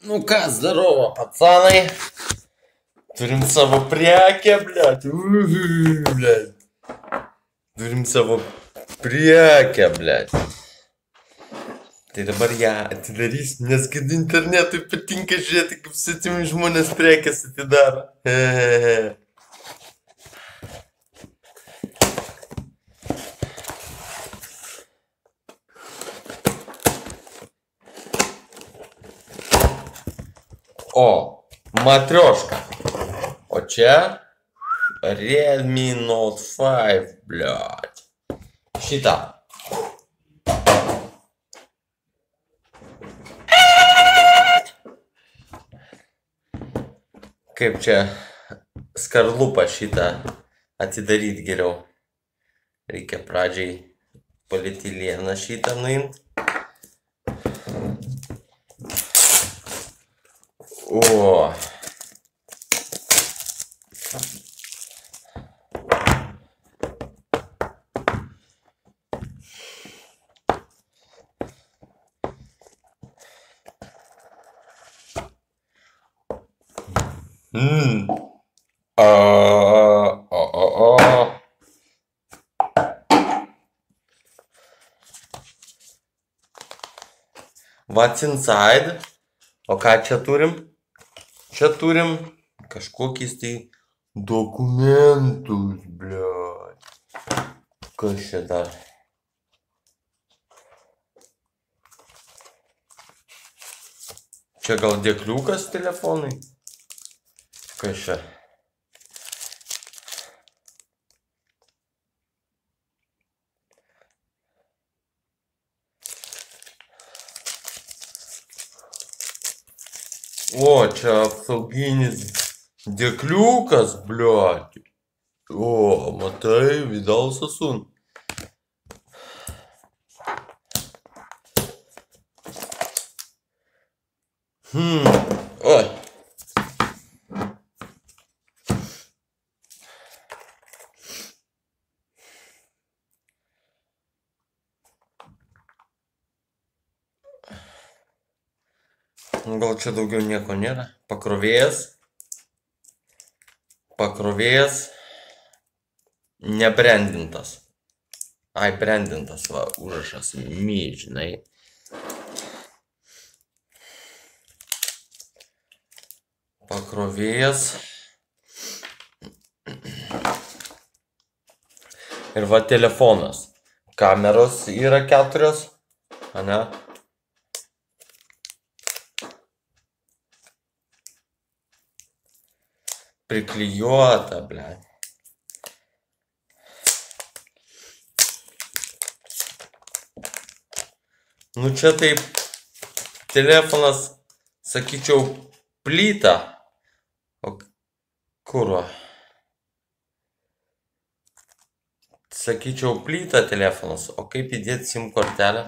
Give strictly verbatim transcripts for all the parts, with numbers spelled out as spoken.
Ну ką, здорово, пацаны. Turim savo prekę, blėt. Uhu, blėt. Turim savo prekę, blėt. Tai dabar ją atidarysim, nes kad internetui patinka žiūrėti, kaip svetimi žmonės prekės atidaro. Hehehe. O, matrioška. O čia Redmi Note penki, bliat. Šitą. Kaip čia skarlupą šitą atidaryti geriau. Reikia pradžiai polietilieną šitą nuimti. O. Mm. Uh, oh, oh, oh. What's inside? O ką čia turim? Čia turim kažkokiais tai dokumentus, bliat. Kas čia dar? Čia gal dėkliukas telefonai? Kas čia? O, čia apsauginis dėkliukas, bliat. O, matai, Vidal Sassoon. Hmm, oi. Gal čia daugiau nieko nėra. Pakrovėjas. Pakrovėjas. Nebrandintas. Ai, brandintas, va, užrašas. Mi, žinai. Pakrovėjas. Ir va, telefonas. Kameros yra keturios. Ane? Priklijuota, blėt. Nu čia taip telefonas, sakyčiau, plyta. O kur? Sakyčiau, plyta telefonas. O kaip įdėti SIM kortelę?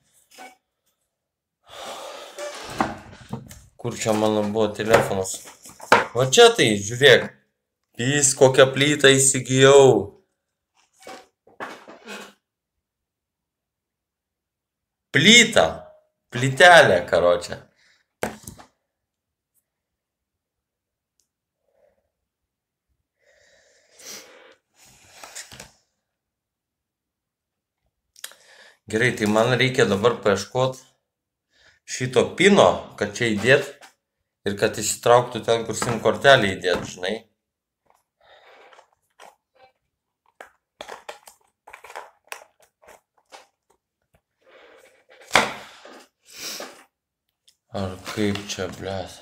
Kur čia mano buvo telefonas? O čia tai, žiūrėk, vis kokią plytą įsigijau. Plytą, plytelę, karočią. Gerai, tai man reikia dabar paieškoti šito pino, kad čia įdėt. Ir kad įsitrauktų ten, kur SIM kortelį įdėt, žinai. Ar kaip čia, blėt.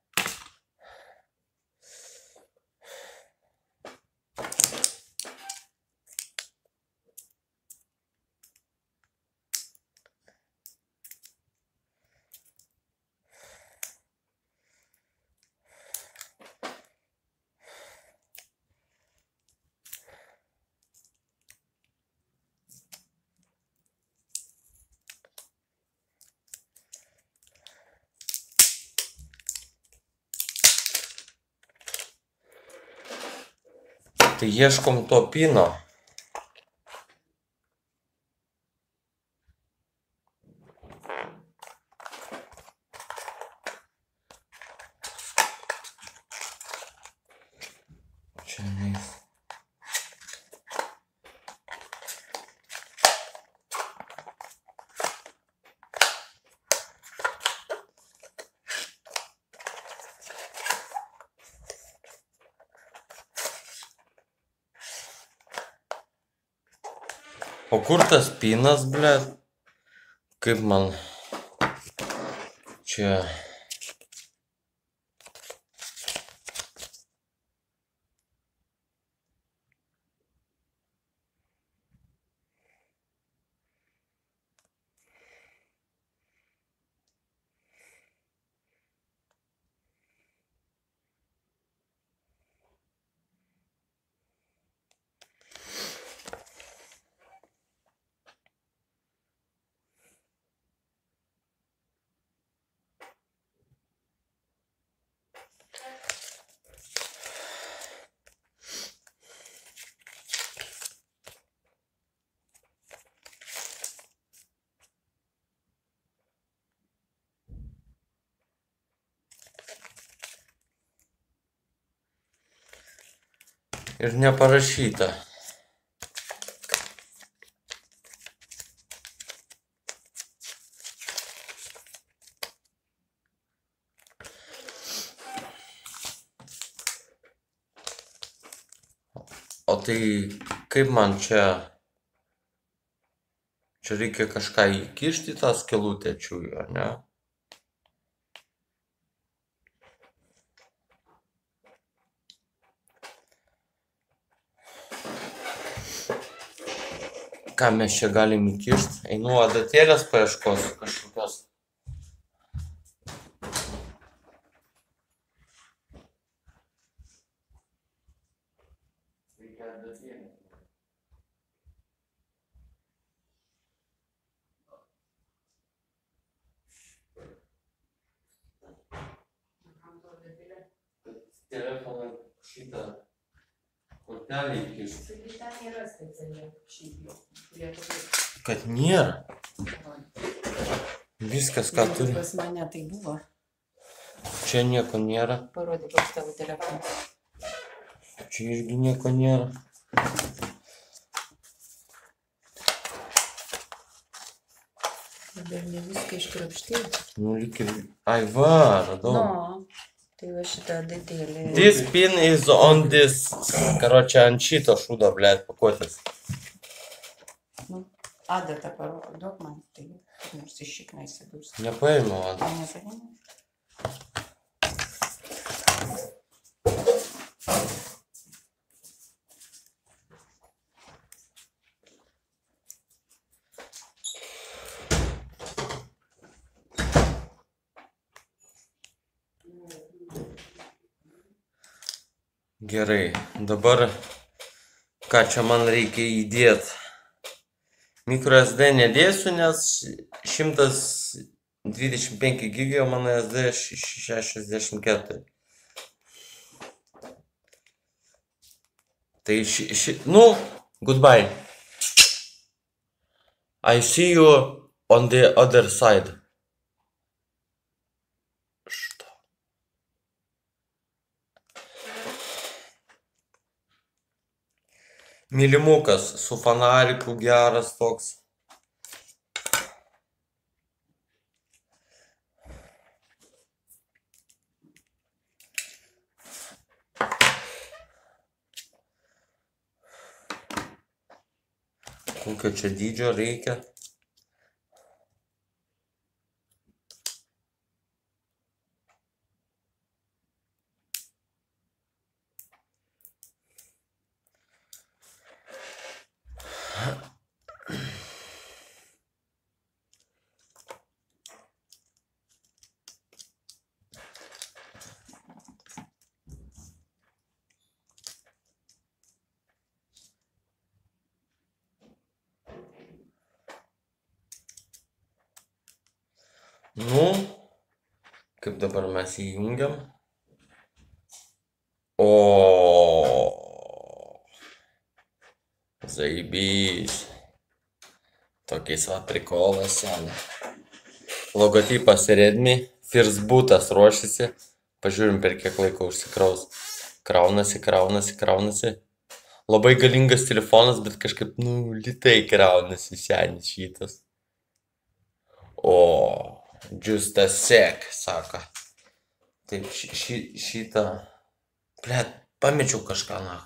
Tai ieškom to pino. O kur tas pinas, blet? Kaip man čia... Ir neparašyta. O tai kaip man čia... Čia reikia kažką įkišti tą skylutę čiųjų, ar ne? Ką mes čia galim įkišti? Einu adatėlės paieškosiu kažkokios. Reikia adatėlės. Telefoną šitą kortelę įkišti. Ten yra specialiai šiaip jau. Kad nėra. Viskas, ką turi. Pas mane tai buvo. Čia nieko nėra. Parodyk koks tavo telefonas. Čia irgi nieko nėra. Dar ne viską iškrapštė. Nu, lyg ir... Ai, va, radau. No, tai va šitą adatėlį. This pin is on this. Karočią, ant šito šūdo, blėt, pakuotis. Nu, adatą parodok man, tai nors iššiknai įsidurs. Nepaėmiau adatą. Nepaėmiau? Gerai, dabar ką čia man reikia įdėti. Micro S D nedėsiu, nes šimtas dvidešimt penki gigai, o mano S D šešiasdešimt keturi. Tai ši, ši, nu, goodbye. I see you on the other side. Što? Mylimukas su fanariku geras toks. Kokio čia dydžio reikia? Nu, kaip dabar mes įjungiam. O, zaibys. Tokiais va prikolas sena. Logotipas Redmi, First Bootas ruošiasi. Pažiūrim, per kiek laiko užsikraus. kraunasi, kraunasi, kraunasi. Labai galingas telefonas, bet kažkaip, nu, litai kraunasi senis šitas. O, just a sec, sako. Taip, ši, ši, šitą. Blet, pamečiau kažką, na.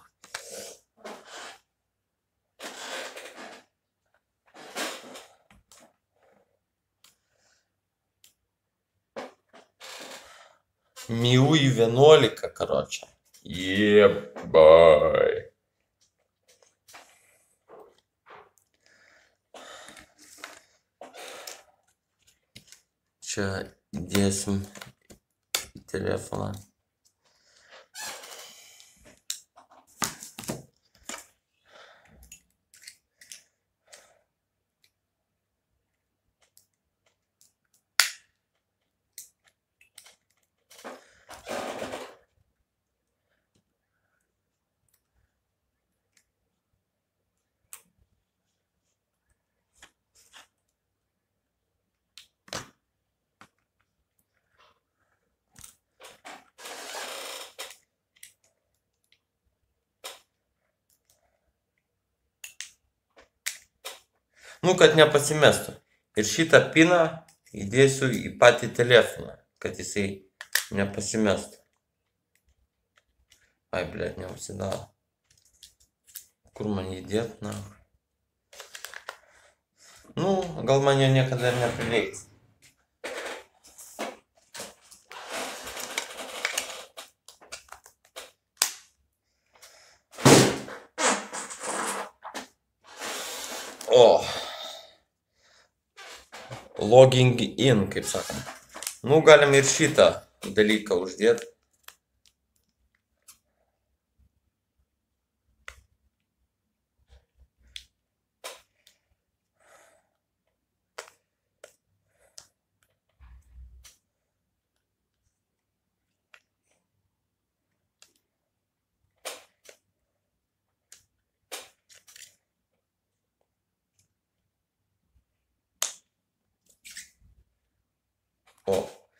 Miu į vienuolika, karočią. Jebai. Čia dėsim į telefoną. Nu, kad nepasimestų. Ir šitą piną įdėsiu į patį telefoną, kad jisai nepasimestų. Ai, blėt, neužsidaro. Kur man įdėt, na? Nu, gal man jo niekada ir neprireiks. O. Logging in, kaip sakoma. Nu, galim ir šitą dalyką uždėti. O.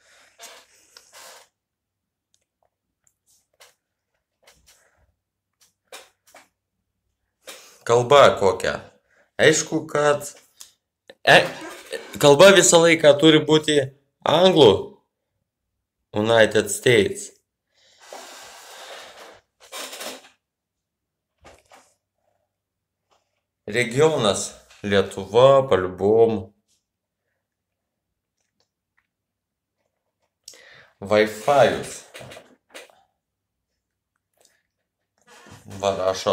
Kalba kokia. Aišku, kad e, kalba visą laiką turi būti anglų. United States. Regionas Lietuva, paliubom. Wi-Fi'us. Va rašo.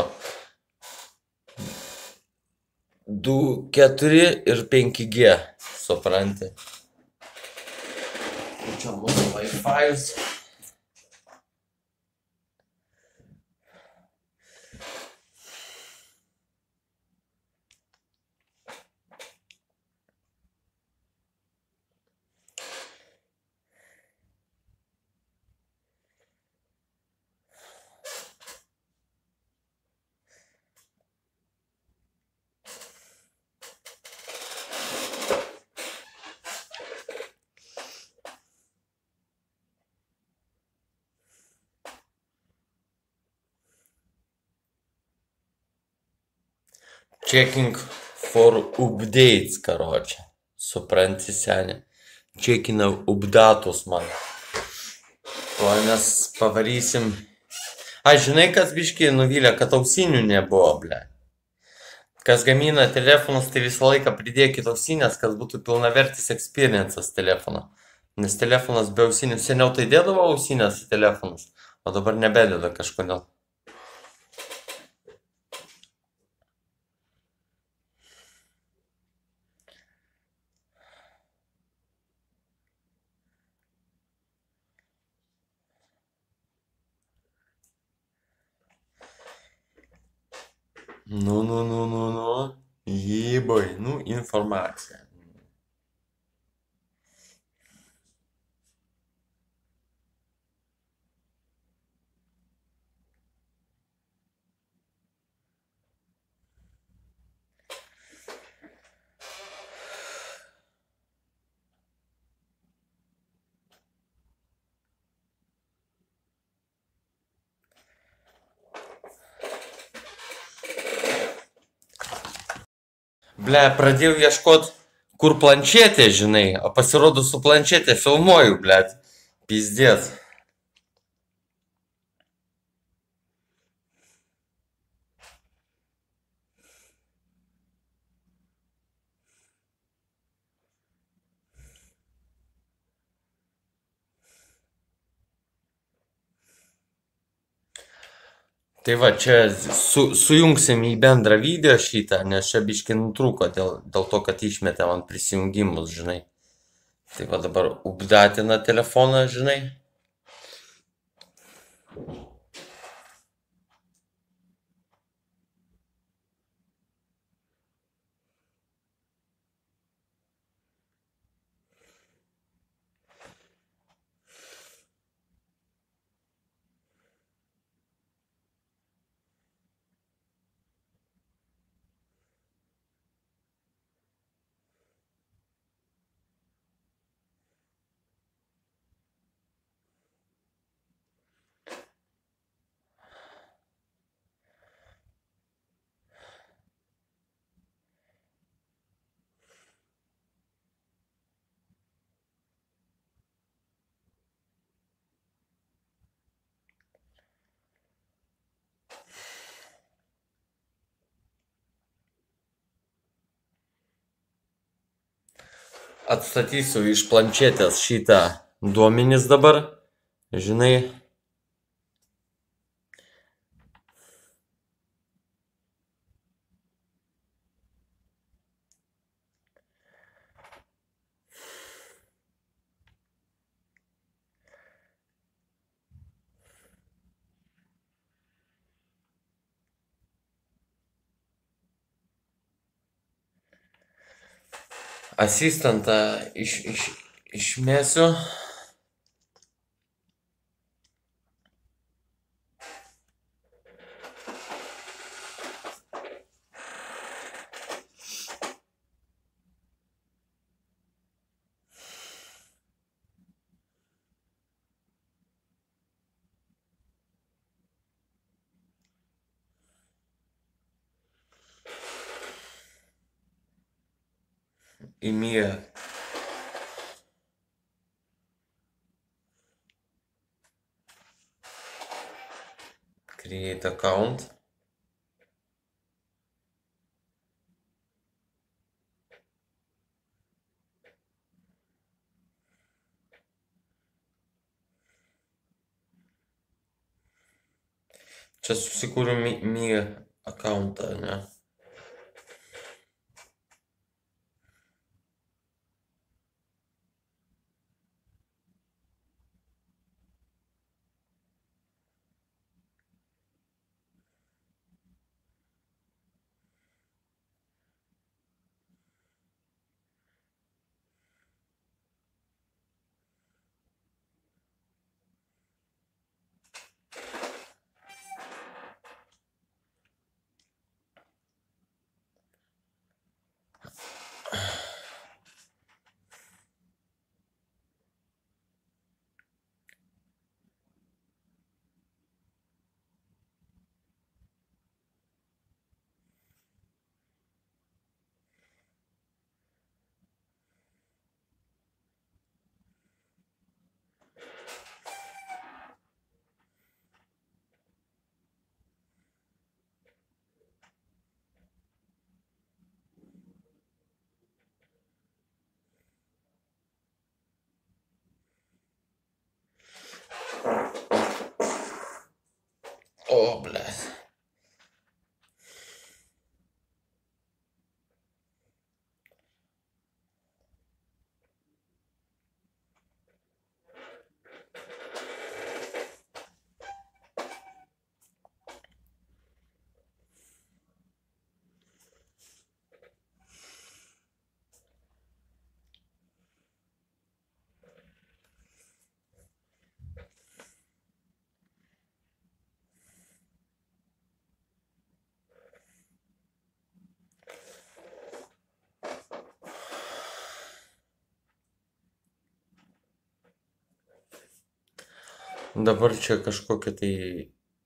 du, keturi ir penki G. Supranti. Čia mūsų Wi-Fi'us. Checking for updates, karočią. Supranti, senė. Checkina updatus man. O mes pavarysim. Aš žinai, kas biškiai nuvylė, kad ausinių nebuvo, ble. Kas gamina telefonus, tai visą laiką pridėkit ausinės, kad būtų pilnavertis experiences telefono. Nes telefonas be ausinių. Seniau tai dėdavo ausinės į telefonus, o dabar nebededa kažkodėl. Nu, nu, nu, nu, nu. Jėbai, nu, informacija. Ble, pradėjau ieškot, kur planšetė, žinai, o pasirodo su planšetė filmuoju, ble. Pizdės. Tai va, čia su, sujungsim į bendrą video šitą, nes čia biškai nutrūko dėl, dėl to, kad išmetė man prisijungimus, žinai. Tai va dabar updatina telefoną, žinai. Atstatysiu iš planšetės šitą duomenis dabar, žinai. Asistentą iš, iš, išmesiu. Email. Create account. Čia susikūriu mi, mi accountą, ne? O, blėt. Dabar čia kažkokia tai,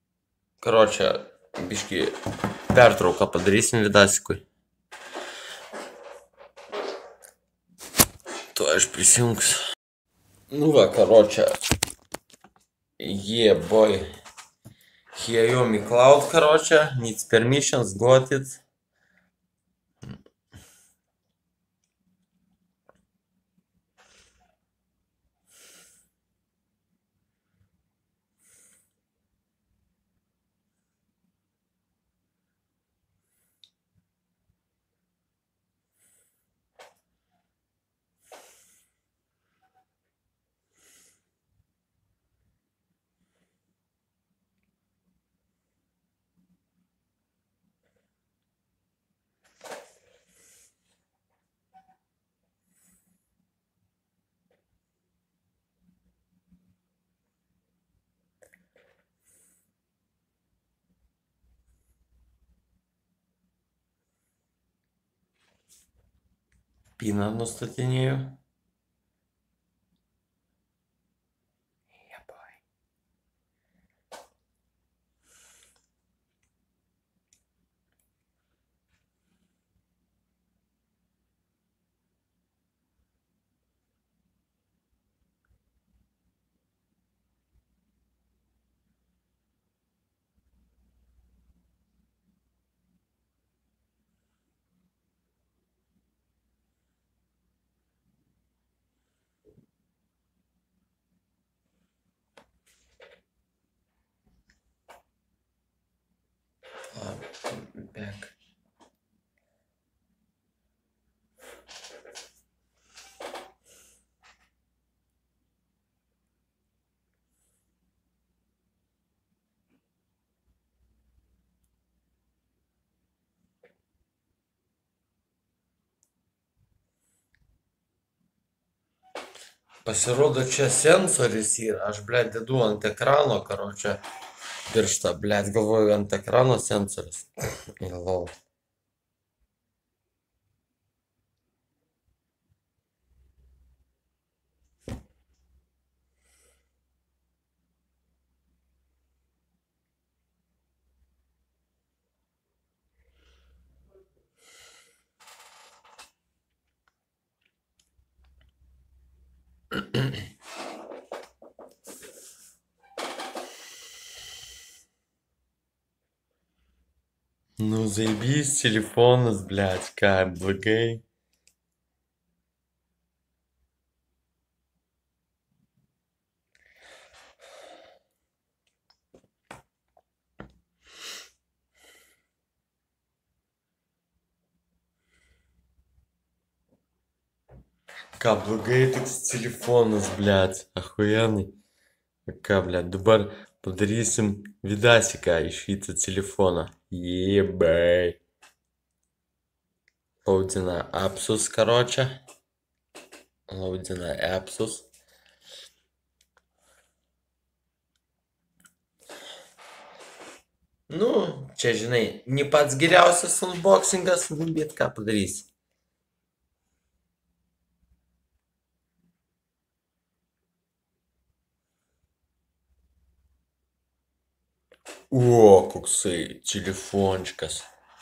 karočią, biškį pertrauką padarysim Vidasikui. То aš prisijungsiu. Nu va, karočią. Yeah, boy. Here you me cloud, karočią. Needs permissions, got it. Piną nustatinėjau. Yeah, boy. I'm back. Pasirodo, čia sensoris yra. Aš, blėt, dedu ant ekrano, karočią. Pirštą, blėt, galvoju, ant ekrano sensoris. Lol. Ну, заебись, телефон, блядь, как благой. Ką blogai toks telefonas, blėt, охуенный. Ką, blėt, dabar padarysim vidasiką iš šito telefono. Jėbai. Laudina appsus, karočią. Laudina appsus. Nu, čia, žinai, ne pats geriausias unboxingas, bet ką padarysi. O, koksai telefončikas.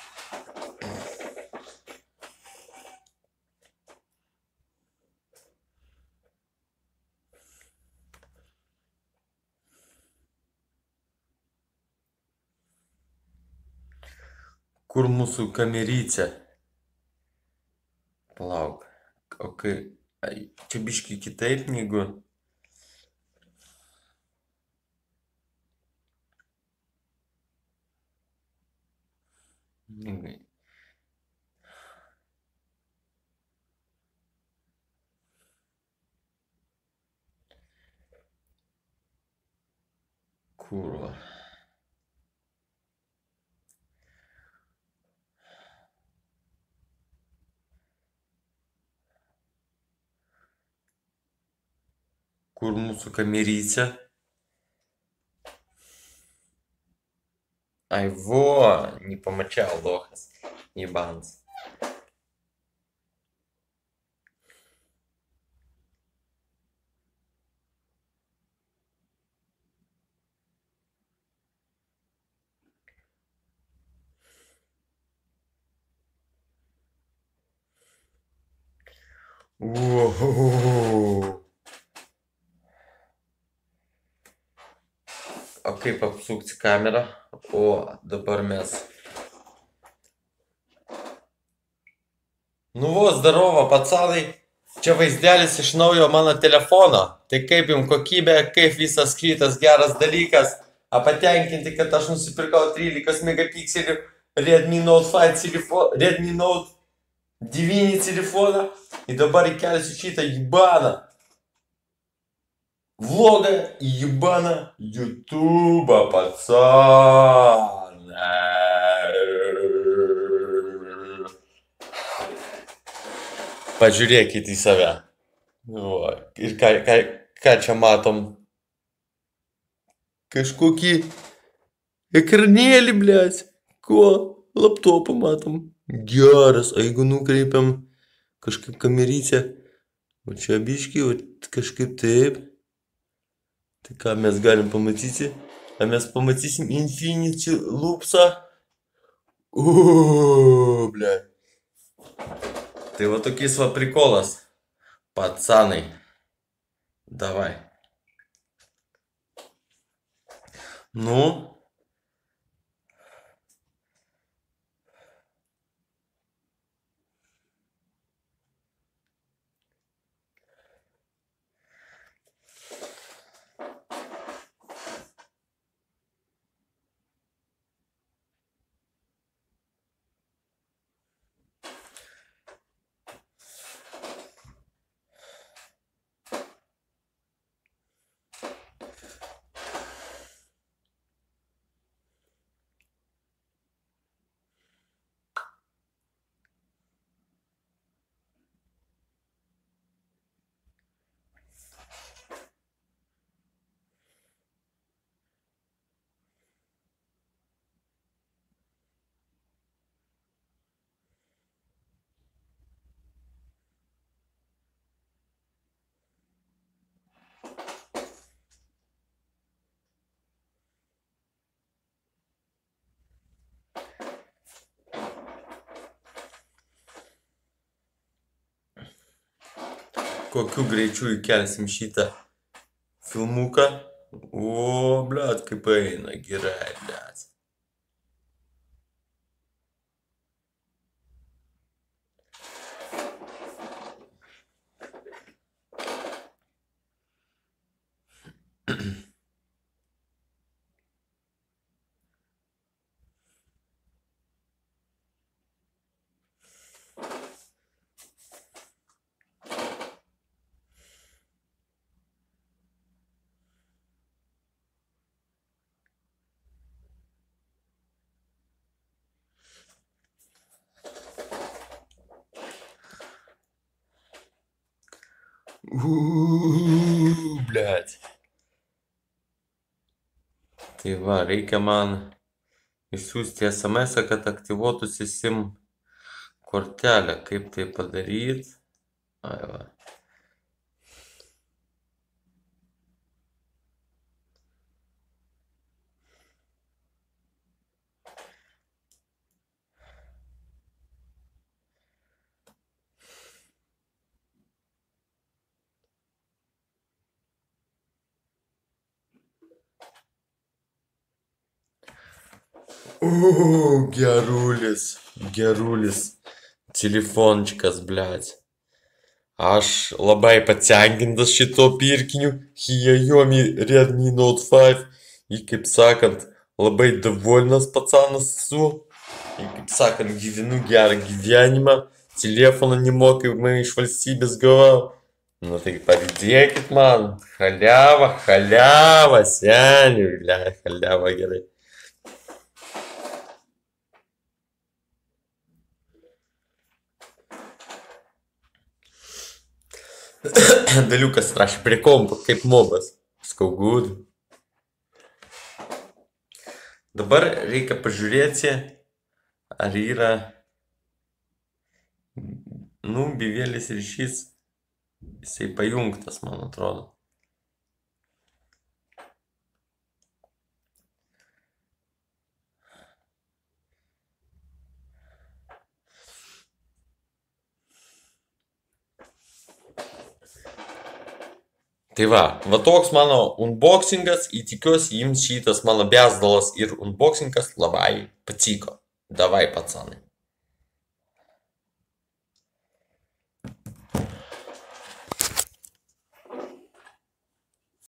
Kur mūsų kamerycė? Palauk. O kai... Ai, čia biški kitaip negu... Negai. Kurva. Kur mūsų kamerycė? Ai, vo, nepamačiau, lochas. Jebans. Uhu. O kaip apsukti kamerą? O dabar mes. Nu vos, zdarovo, pacanai. Čia vaizdelis iš naujo mano telefono. Tai kaip jums kokybė, kaip visas kitas geras dalykas. A patenkinti, kad aš nusipirkau trylikos megapikselių Redmi Note penki telefoną, Redmi Note devyni telefoną. Ir dabar įkelsiu šitą jibaną vlogą į jibaną YouTube'ą, pacanai. Pažiūrėkit į save. O, ir ką, ką, ką čia matom? Kažkokį ekranėlį, blėt. Ko? Laptopą matom. Geras, o jeigu nukreipiam kažkaip kamerytę, o čia biškį, o kažkaip taip. Tai ką mes galim pamatyti? A mes pamatysim Infinity Loopsą? Uuu, blėt. Tai va tokis va prikolas. Pacanai. Davai. Nu. Kokiu greičiu įkelsim šitą filmuką. O, blėt, kaip eina, gerai, blėt. Uuu, blėt. Tai va, reikia man išsiųsti es em esą, kad aktyvuotųsi SIM kortelę. Kaip tai padaryti? Ai va. O, gerulis, gerulis telefončikas, blėt. Aš labai patenkintas šito pirkiniu Xiaomi Redmi Note penki. Ir kaip sakant, labai довольnas pacanas esu. Ir kaip sakant, gyvenu gerą gyvenimą. Telefoną nemokamai iš valstybės gavau. Nu tai pavydėkit man. Haliava, haliava, seniai, blėt, haliava gerai. Daliukas rašė prie kompo, kaip mobas. Skau good. Dabar reikia pažiūrėti, ar yra, nu, bevėlis ryšys. Jisai pajungtas, man atrodo. Tai va, va toks mano unboxingas, įtikiuosi jums šitas mano bezdalas ir unboxingas labai patiko. Davai, pacanai.